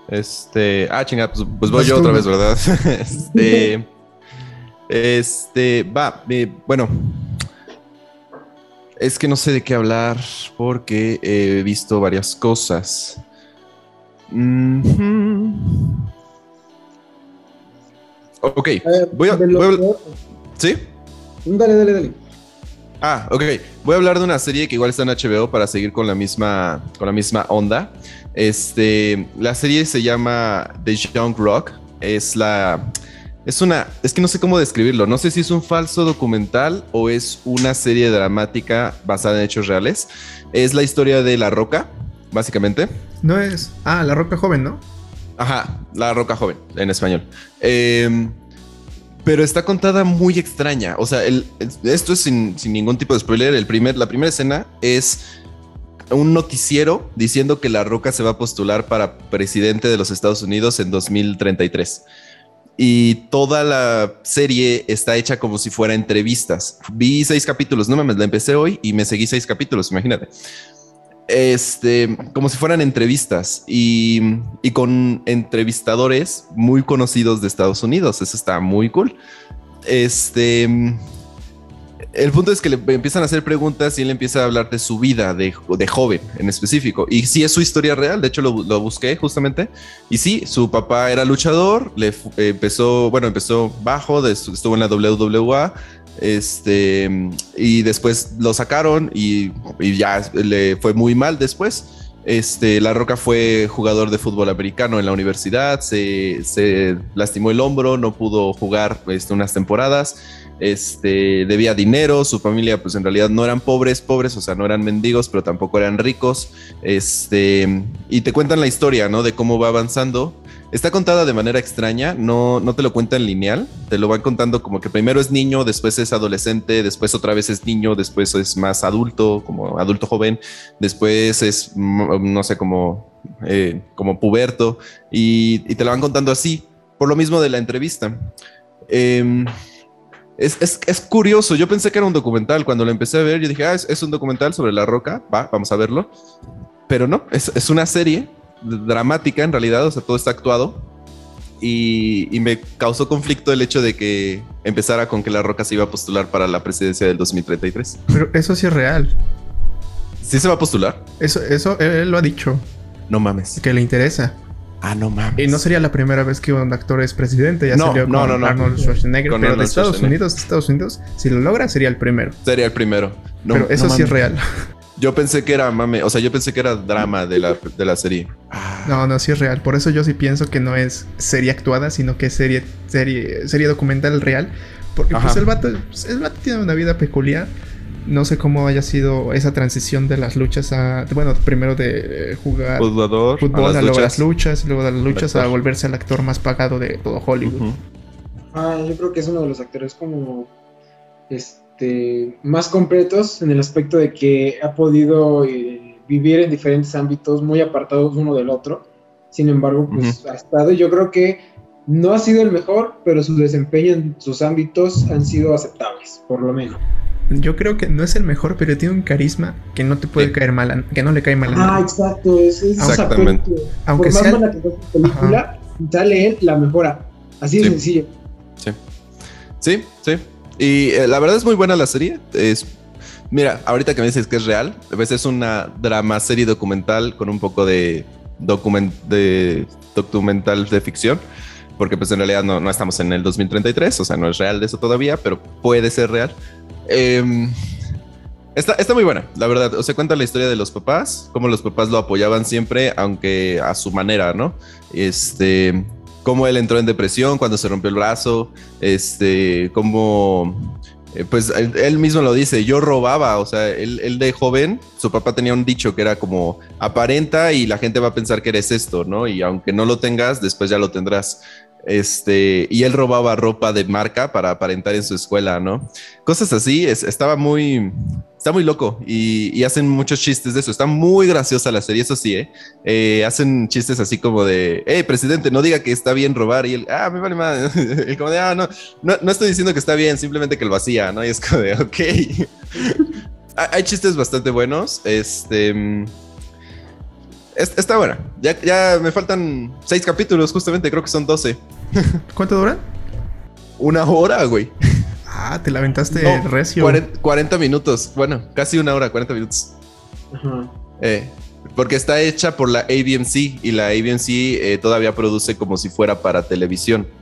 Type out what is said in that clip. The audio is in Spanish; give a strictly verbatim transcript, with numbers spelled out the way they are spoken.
Este, ah, chinga, pues, pues voy Vas yo tú. otra vez, ¿verdad? Este, este, va, eh, bueno, es que no sé de qué hablar porque he visto varias cosas. Mhm. Ok, A ver, voy a, de voy lo a- peor. ¿sí? Dale, dale, dale. Ah, ok. Voy a hablar de una serie que igual está en H B O para seguir con la misma, con la misma onda. Este, la serie se llama The Young Rock. Es la, es una, es que no sé cómo describirlo. No sé si es un falso documental o es una serie dramática basada en hechos reales. Es la historia de La Roca, básicamente. No es. Ah, La Roca Joven, ¿no? Ajá, La Roca joven en español. Eh, pero está contada muy extraña. O sea, el, el- esto es sin, sin ningún tipo de spoiler. El primer, la primera escena es un noticiero diciendo que La Roca se va a postular para presidente de los Estados Unidos en dos mil treinta y tres. Y toda la serie está hecha como si fuera entrevistas. Vi seis capítulos, no mames, la empecé hoy y me seguí seis capítulos, imagínate. Este, como si fueran entrevistas y, y con entrevistadores muy conocidos de Estados Unidos. Eso está muy cool. Este, el punto es que le empiezan a hacer preguntas y él empieza a hablar de su vida de, de joven en específico. Y sí es su historia real, de hecho lo, lo busqué justamente. Y sí, su papá era luchador, le fu- eh, empezó, bueno, empezó bajo, de, estuvo en la W W A, este, y después lo sacaron y, y ya le fue muy mal después. Este, La Roca fue jugador de fútbol americano en la universidad, se, se lastimó el hombro, no pudo jugar este, unas temporadas. Este, debía dinero, su familia pues en realidad no eran pobres, pobres, o sea, no eran mendigos, pero tampoco eran ricos. Este, y te cuentan la historia, ¿no? De cómo va avanzando. Está contada de manera extraña, no, no te lo cuentan lineal, te lo van contando como que primero es niño, después es adolescente, después otra vez es niño, después es más adulto, como adulto joven, después es, mm, no sé, como, eh, como puberto, y, y te lo van contando así, por lo mismo de la entrevista. Eh, es, es, es curioso, yo pensé que era un documental. Cuando lo empecé a ver, yo dije, ah, es, es un documental sobre La Roca, va, vamos a verlo. Pero no, es, es una serie dramática en realidad, o sea, todo está actuado. Y, y me causó conflicto el hecho de que empezara con que La Roca se iba a postular para la presidencia del dos mil treinta y tres. Pero eso sí es real. ¿Sí se va a postular? Eso, eso él lo ha dicho, No mames. que le interesa. Ah, no mames. Y no sería la primera vez que un actor es presidente. Ya No, salió no, con no, no. Arnold Schwarzenegger. Con pero Arnold de Estados Schwarzenegger. Unidos, de Estados Unidos, si lo logra, sería el primero. Sería el primero. No, pero eso no sí es mames. real. Yo pensé que era mame, o sea, yo pensé que era drama de la, de la serie. No, no, sí es real. Por eso yo sí pienso que no es serie actuada, sino que es serie, serie, serie documental real. Porque Ajá. pues el vato, el vato tiene una vida peculiar. No sé cómo haya sido esa transición de las luchas a... Bueno, primero de jugar Jugador, fútbol, a a las luego luchas. las luchas, y luego de las luchas a Actor. volverse el actor más pagado de todo Hollywood. Ujú. Ah, yo creo que es uno de los actores como este más completos en el aspecto de que ha podido eh, vivir en diferentes ámbitos muy apartados uno del otro. Sin embargo, pues Ujú. ha estado, yo creo que no ha sido el mejor, pero su desempeño en sus ámbitos han sido aceptables, por lo menos. Yo creo que no es el mejor, pero tiene un carisma que no te puede Sí. caer mal, a- que no le cae mal a Ah, nadie. exacto, es, es Exactamente. ese aspecto. Aunque Por más sea- mala que sea su película, sale él, la mejora. Así de Sí. sencillo. Sí. Sí, sí. Y eh, la verdad es muy buena la serie. Es, mira, ahorita que me dices que es real, a veces es una drama serie documental con un poco de, document, de documental de ficción. Porque pues en realidad no, no estamos en el dos mil treinta y tres, o sea, no es real de eso todavía, pero puede ser real. Eh, está, está muy buena, la verdad. O sea, cuenta la historia de los papás, cómo los papás lo apoyaban siempre, aunque a su manera, ¿no? Este, cómo él entró en depresión cuando se rompió el brazo, este, cómo, eh, pues él, él mismo lo dice, yo robaba, o sea, él, él de joven, su papá tenía un dicho que era como, aparenta y la gente va a pensar que eres esto, ¿no? Y aunque no lo tengas, después ya lo tendrás. Este, y él robaba ropa de marca para aparentar en su escuela, ¿no? Cosas así, es, estaba muy, está muy loco y, y hacen muchos chistes de eso. Está muy graciosa la serie, eso sí, ¿eh? Eh, hacen chistes así como de, hey, presidente, no diga que está bien robar. Y él, ah, me vale más. Y como de, ah, no, no, no estoy diciendo que está bien, simplemente que lo hacía, ¿no? Y es como de, ok. Hay chistes bastante buenos. Este. Es- está buena. Ya, ya me faltan seis capítulos, justamente, creo que son doce. ¿Cuánto dura? Una hora, güey. Ah, te la aventaste No, recio. cuarenta, cuarenta minutos. Bueno, casi una hora, cuarenta minutos. Ajá. Eh, porque está hecha por la A B M C y la A B M C eh, todavía produce como si fuera para televisión.